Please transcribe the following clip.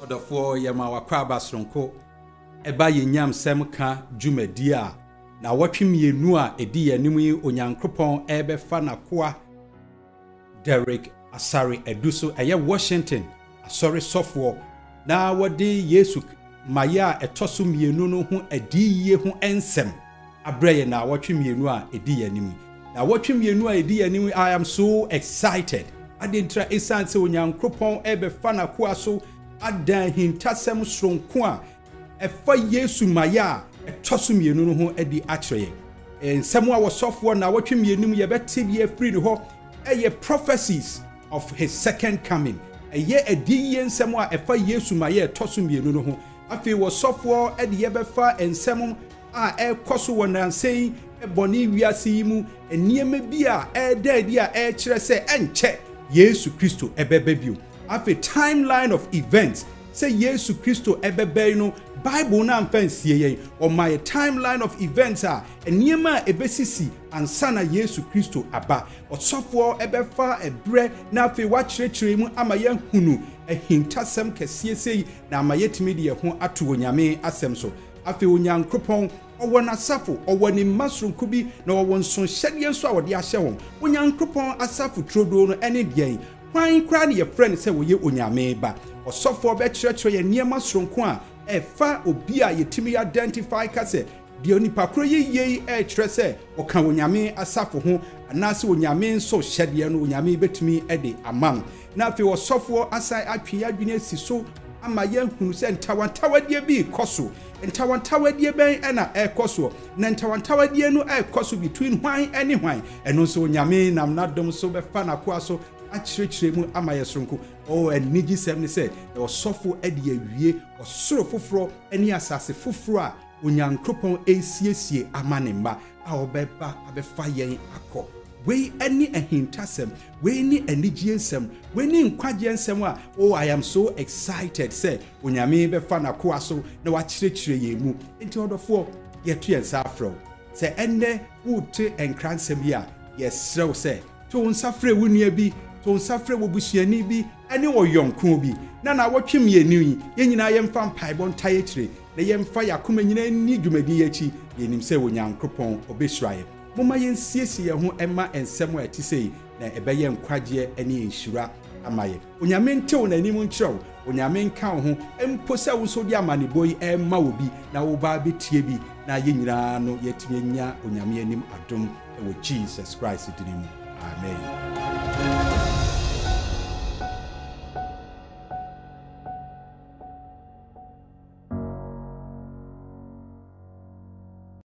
Odofo yema wakwa basronko eba yenyam sem ka dwumadi a na watwemienu a edi yanim yi Onyankopon ebefa nakoa Derek Asare Eduso eye Washington asore sofo na wode Yesu maya etoso mienu no ho adiye ho ensem abreye na watwemienu a edi yanim na watwemienu a edi yanim. I am so excited adentra esanse Onyankopon ebefa nakoa so adan hintasem sronko a efa Yesu maya etoso mienu no ho adi akyereye ensem a wosofo na watwemienu ye betibie free ho eye prophecies of his second coming eye adi ensem a efa Yesu maya etoso mienu no ho afi wosofo edi ye befa ensem a ekoso wonansei eboni wiase mu eniema bi a edadi a ekire se enche Yesu Kristo ebebebio afi timeline of events say Yesu Kristo ebebe no Bible na mfansie yen o my timeline of events a eniema ebesisi ansana Yesu Kristo aba osofo ebefa ebre na afi wakyerɛkyerɛ mu ama ye hunu ehintasem kɛseɛ sei na ama yetimi de ho ato Onyame asɛm so afi Onyankopɔn owo na safo owo ni masronko bi na owo nson hyɛdeɛ nso a wɔde ahyɛ wɔn Onyankopɔn asafo trodo no ene deɛn kwan kra ne ye friend sɛ woyɛ Onyame ba osofo be kyerɛkyerɛ ye niema sronko a efa obi a yetimi identify ka sɛ de onipa kro yeye kyerɛ sɛ oka Onyame asafo ho anase Onyame nso hyɛdeɛ no Onyame betumi de amam na afi osofo asai atwe adwene si so ama ye hunu sɛ ntawantawadie bi koso ntawantawadie ben na ekoso na ntawantawadie no ekoso between hwan and hwan eno nso Onyame nam nadom so befa nakoa so akyerɛkyerɛ mu ama yɛsronko enigi sem ne sɛ osofo ade awie osoro foforo ani asase foforo a Onyankopɔn esiesie ama ne mba a obeba abefa yɛn akɔ we any ahintasem we ni anigye nsem we ni nkwagye nsem a I am so excited say Onyame befa nakoa so na wakyerɛkyerɛ yɛn mu enti odofo yɛto yɛn sa afro sɛ enne wote enkransem bi a yɛsrɛw sɛ to nsafrɛ wunua bi to nsafrɛ wobusuani bi ene oyonko bi na wotwem yɛnu yi yɛnyina yɛmfa mpaebɔ ntae kyerɛ na yɛmfa yakoma nyina ni dwumadi yɛchi yɛnim sɛ Onyankopɔn obɛhyirae moma yɛnsiesie yɛn ho ɛma ensɛm a ɛte sei na ɛbɛyɛ nkwagye ene nhyira amaye Onyame ntew na anim nkyerɛw Onyame nka wo ho empo sɛ wo so di amanebɔ yi ɛma wo bi na wo ba betie bi na yɛnyina no yɛtumi nya Onyame anim adom ɛwɔ Jesus Christ dinim amen.